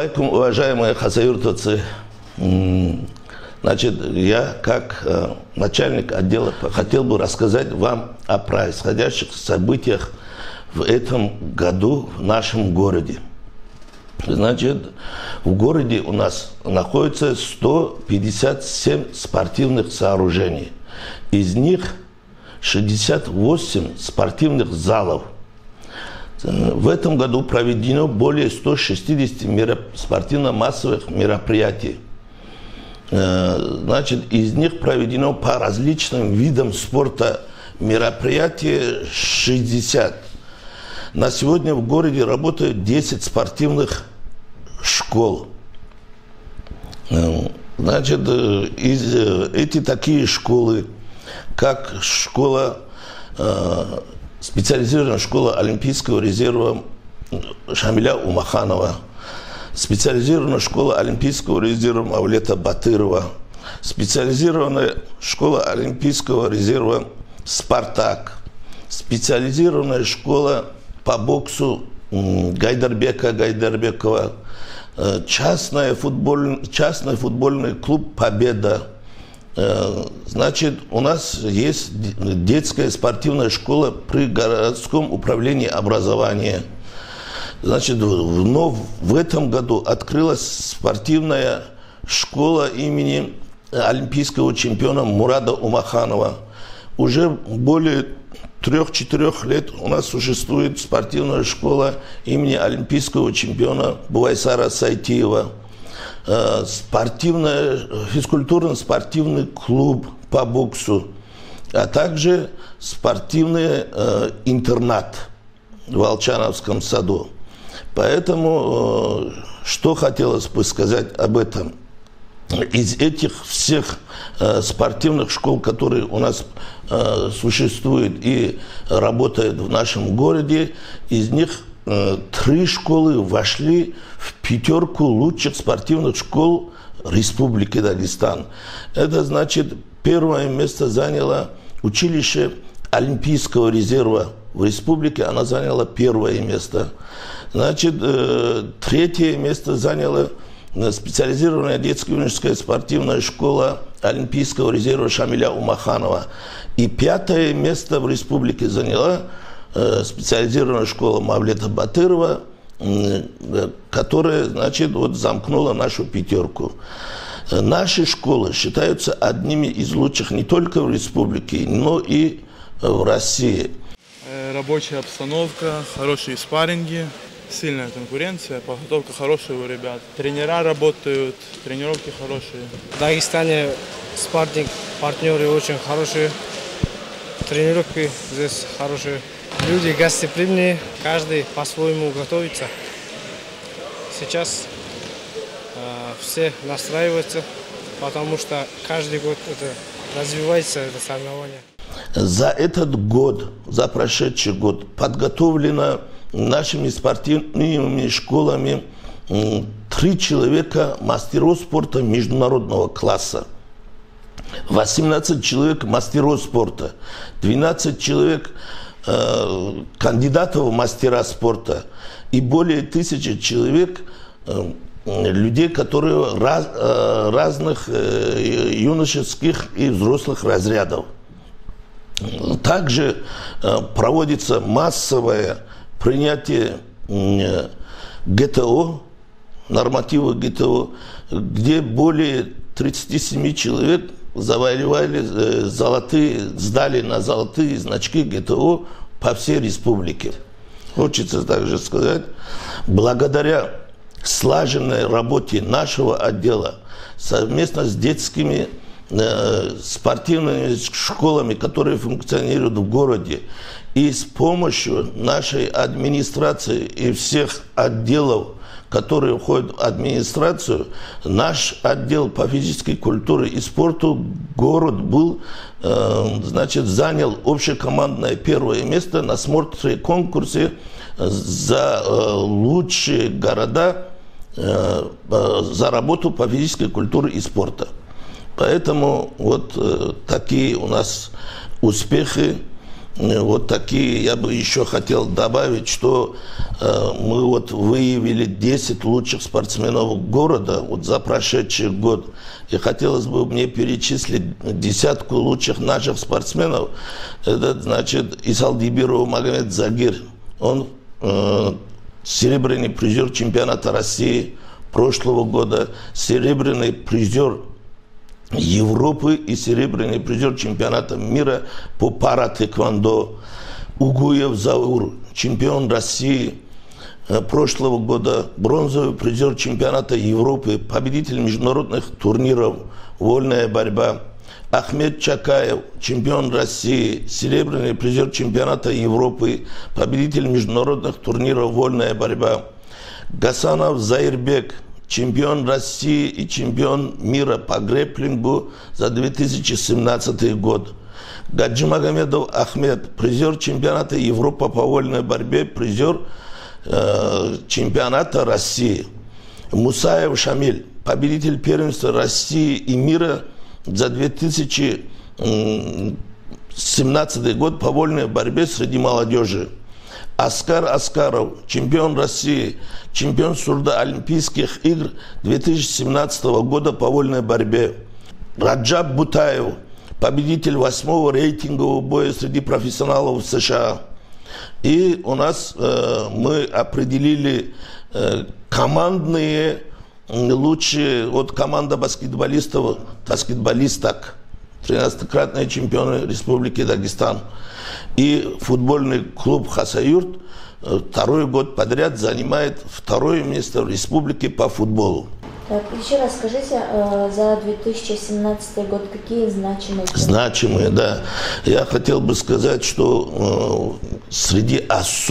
алейкум, уважаемые хасаюртовцы. Значит, я как начальник отдела хотел бы рассказать вам о происходящих событиях в этом году в нашем городе. Значит, в городе у нас находится 157 спортивных сооружений. Из них 68 спортивных залов. В этом году проведено более 160 спортивно-массовых мероприятий. Значит, из них проведено по различным видам спорта мероприятий 60. На сегодня в городе работают 10 спортивных школ. Значит, эти такие школы, как специализированная школа Олимпийского резерва Шамиля Умаханова, специализированная школа Олимпийского резерва Мавлета Батырова, специализированная школа Олимпийского резерва «Спартак», специализированная школа по боксу Гайдарбека Гайдарбекова, частный футбольный клуб «Победа». Значит, у нас есть детская спортивная школа при городском управлении образования. Значит, но в этом году открылась спортивная школа имени олимпийского чемпиона Мурада Умаханова. Уже более 3-4 лет у нас существует спортивная школа имени олимпийского чемпиона Буайсара Сайтиева. Физкультурно-спортивный клуб по боксу, а также спортивный интернат в Волчановском саду. Поэтому, что хотелось бы сказать об этом? Из этих всех спортивных школ, которые у нас существуют и работают в нашем городе, из них 3 школы вошли в 5 лучших спортивных школ Республики Дагестан. Это значит, первое место заняло училище Олимпийского резерва в республике, она заняла 1 место. Значит, 3 место заняла специализированная детско-юношеская спортивная школа Олимпийского резерва Шамиля Умаханова. И 5 место в республике заняла специализированная школа Мавлета Батырова, которая, значит, вот замкнула нашу 5. Наши школы считаются одними из лучших не только в республике, но и в России. Рабочая обстановка, хорошие спарринги, сильная конкуренция, подготовка хорошая у ребят. Тренера работают, тренировки хорошие. В Дагестане спарринг, партнеры очень хорошие, тренировки здесь хорошие. Люди гостеприимные, каждый по-своему готовится. Сейчас все настраиваются, потому что каждый год развивается это соревнование. За этот год, за прошедший год, подготовлено нашими спортивными школами 3 человека мастеров спорта международного класса, 18 человек мастеров спорта, 12 человек кандидатов в мастера спорта и более 1000 человек, людей, которые разных юношеских и взрослых разрядов. Также проводится массовое принятие ГТО, нормативы ГТО, где более 37 человек завоевали сдали на золотые значки ГТО по всей республике. Хочется также сказать, благодаря слаженной работе нашего отдела совместно с детскими спортивными школами, которые функционируют в городе, и с помощью нашей администрации и всех отделов, которые входят в администрацию, наш отдел по физической культуре и спорту, город был, значит, занял общекомандное 1 место на конкурсе за лучшие города за работу по физической культуре и спорту. Поэтому вот такие у нас успехи. Вот такие, я бы еще хотел добавить, что мы вот выявили 10 лучших спортсменов города вот за прошедший год. И хотелось бы мне перечислить десятку лучших наших спортсменов. Это, значит, Исалдибиров Магомед Загир. Он серебряный призер чемпионата России прошлого года, серебряный призер Европы и серебряный призер чемпионата мира по пара-тэквондо. Угуев Заур, чемпион России прошлого года, бронзовый призер чемпионата Европы, победитель международных турниров «Вольная борьба». Ахмед Чакаев, чемпион России, серебряный призер чемпионата Европы, победитель международных турниров «Вольная борьба». Гасанов Заирбек, чемпион России и чемпион мира по грэпплингу за 2017 год. Гаджимагомедов Ахмед, призер чемпионата Европы по вольной борьбе, призер чемпионата России. Мусаев Шамиль, победитель первенства России и мира за 2017 год по вольной борьбе среди молодежи. Аскар Аскаров, чемпион России, чемпион сурдоолимпийских игр 2017 года по вольной борьбе. Раджаб Бутаев, победитель 8-го рейтингового боя среди профессионалов в США. И у нас мы определили командные лучшие, вот команда баскетболисток, 13-кратные чемпионы Республики Дагестан. И футбольный клуб «Хасаюрт» второй год подряд занимает второе место в республике по футболу. Так, еще раз скажите, за 2017 год какие значимые? Значимые, да. Я хотел бы сказать, что среди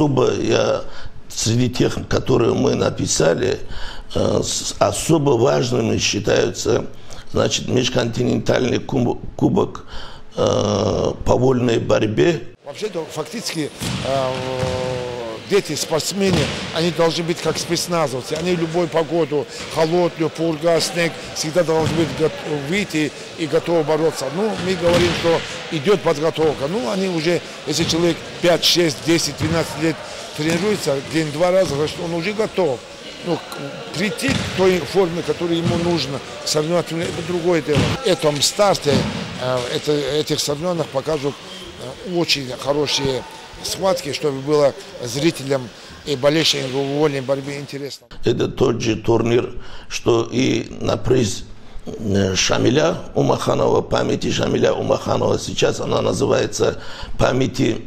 тех, которые мы написали, особо важными считаются, значит, межконтинентальный кубок по вольной борьбе. Вообще-то, фактически, дети, спортсмены, они должны быть как спецназовцы. Они в любую погоду, холодную, пурга, снег, всегда должны быть выйти и готовы бороться. Ну, мы говорим, что идет подготовка. Ну, они уже, если человек 5, 6, 10, 12 лет тренируется, день-два раза, значит, он уже готов. Ну, прийти к той форме, которая ему нужна, соревновательно, это другое дело. В этом старте этих соревнований покажут очень хорошие схватки, чтобы было зрителям и болельщикам в вольной борьбе интересно. Это тот же турнир, что и на приз Шамиля Умаханова, памяти Шамиля Умаханова. Сейчас она называется памяти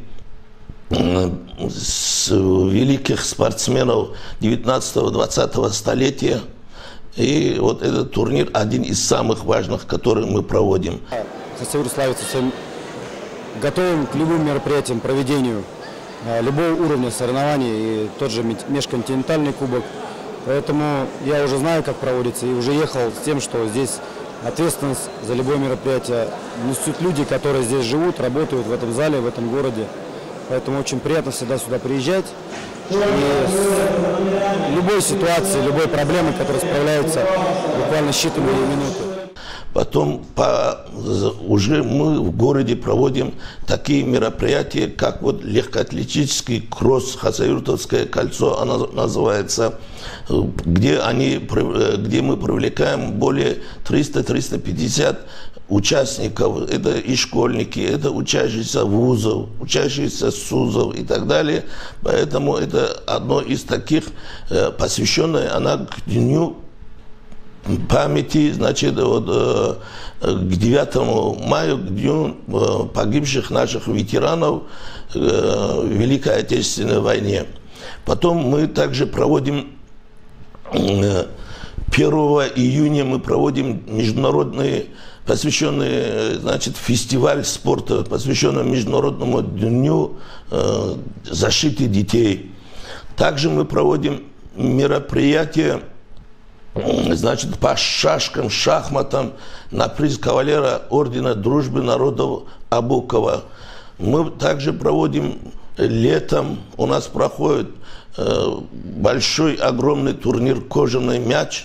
великих спортсменов 19-20 столетия. И вот этот турнир один из самых важных, который мы проводим. Хасаюрт славится своим готовым к любым мероприятиям, проведению любого уровня соревнований, и тот же межконтинентальный кубок. Поэтому я уже знаю, как проводится, и уже ехал с тем, что здесь ответственность за любое мероприятие несут люди, которые здесь живут, работают в этом зале, в этом городе. Поэтому очень приятно всегда сюда приезжать. И с любой ситуацией, любой проблемой, которые справляются буквально считанные минуты. Потом уже мы в городе проводим такие мероприятия, как вот легкоатлетический кросс, Хасаюртовское кольцо, оно называется, где мы привлекаем более 300-350 участников. Это и школьники, это учащиеся вузов, учащиеся СУЗов и так далее. Поэтому это одно из таких, посвященное она к дню памяти, значит, вот, к 9 мая, к дню погибших наших ветеранов в Великой Отечественной войне. Потом мы также проводим 1 июня мы проводим международные, посвященный, значит, фестиваль спорта, посвященный Международному дню защиты детей. Также мы проводим мероприятия, значит, по шашкам, шахматам на приз кавалера Ордена Дружбы Народов Абукова. Мы также проводим летом, у нас проходит большой, огромный турнир «Кожаный мяч» с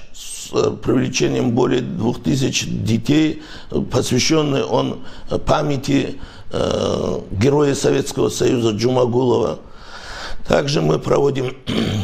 с привлечением более 2000 детей, посвященный он памяти героя Советского Союза Джумагулова. Также мы проводим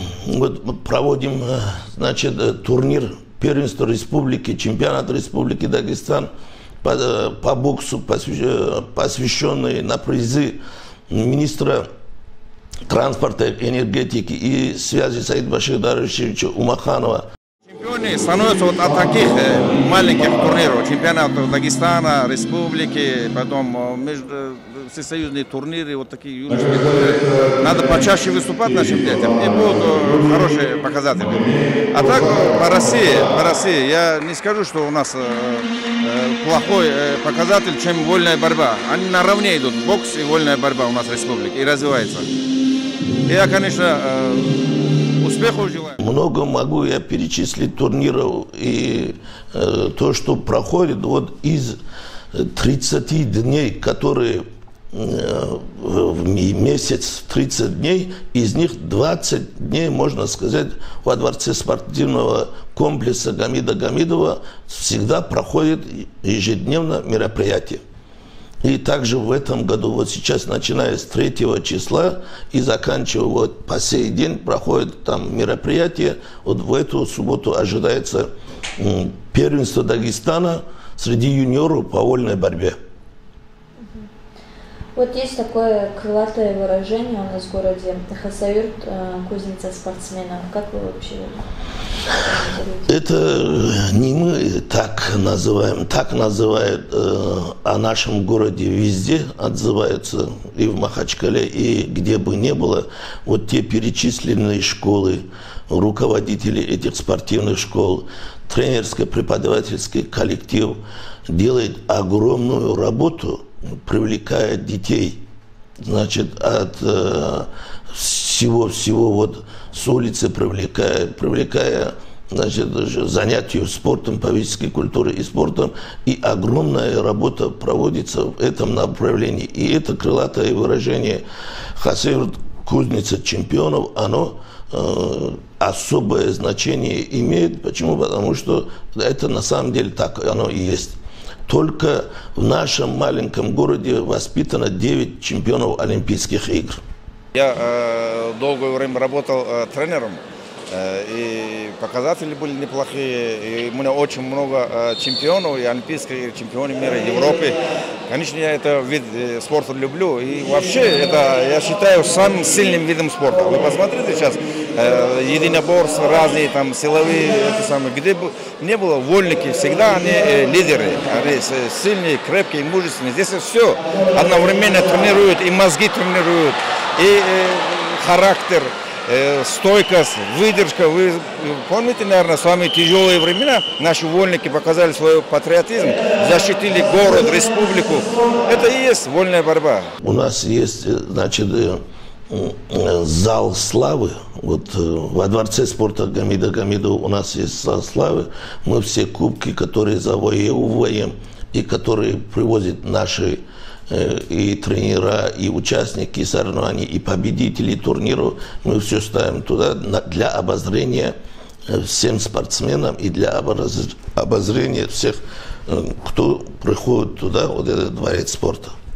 значит, турнир первенства республики, чемпионат Республики Дагестан по боксу, посвященный на призы министра транспорта, энергетики и связи Саида Баширдаровича Умаханова. Чемпионы становятся вот от таких маленьких турниров, чемпионатов Дагестана, республики, потом всесоюзные турниры, вот такие юношеские турниры. Надо почаще выступать нашим детям, и будут хорошие показатели. А так по России я не скажу, что у нас плохой показатель, чем вольная борьба. Они наравне идут, бокс и вольная борьба у нас в республике, и развивается. Я, конечно, успехов желаю. Много могу я перечислить турниров, и то, что проходит, вот из 30 дней, которые в месяц, 30 дней, из них 20 дней, можно сказать, во дворце спортивного комплекса Гамида Гамидова всегда проходит ежедневно мероприятие. И также в этом году, вот сейчас, начиная с 3 числа и заканчивая вот по сей день, проходит там мероприятие. Вот в эту субботу ожидается первенство Дагестана среди юниоров по вольной борьбе. Вот есть такое крылатое выражение у нас в городе: Хасавюрт, кузница спортсменов. Как вы вообще это не мы так называем, так называют о нашем городе везде, отзываются и в Махачкале, и где бы ни было. Вот те перечисленные школы, руководители этих спортивных школ, тренерско-преподавательский коллектив делает огромную работу, привлекая детей, значит, от всего вот с улицы привлекая, значит, занятия спортом, по физической культуре и спортом, и огромная работа проводится в этом направлении. И это крылатое выражение «Хасавюрт, кузница чемпионов», оно особое значение имеет. Почему? Потому что это на самом деле так оно и есть. Только в нашем маленьком городе воспитано 9 чемпионов Олимпийских игр. Я долгое время работал тренером, и показатели были неплохие. И у меня очень много чемпионов, и олимпийских, и чемпионов мира, Европы. Конечно, я это вид спорта люблю. И вообще, это, я считаю, самым сильным видом спорта. Вы посмотрите сейчас, единоборства разные, там, силовые, это самое. Где бы не было, вольники, всегда они лидеры. Они сильные, крепкие, мужественные. Здесь все одновременно тренируют, и мозги тренируют, и характер, стойкость, выдержка. Вы помните, наверное, с вами тяжелые времена. Наши вольники показали свой патриотизм, защитили город, республику. Это и есть вольная борьба. У нас есть, значит, зал славы. Вот во дворце спорта Гамида Гамидова у нас есть зал славы. Мы все кубки, которые завоевываем и которые привозят наши и тренера, и участники соревнований, и победители турниров, мы все ставим туда для обозрения всем спортсменам и для обозрения всех, кто приходит туда, вот этот дворец спорта.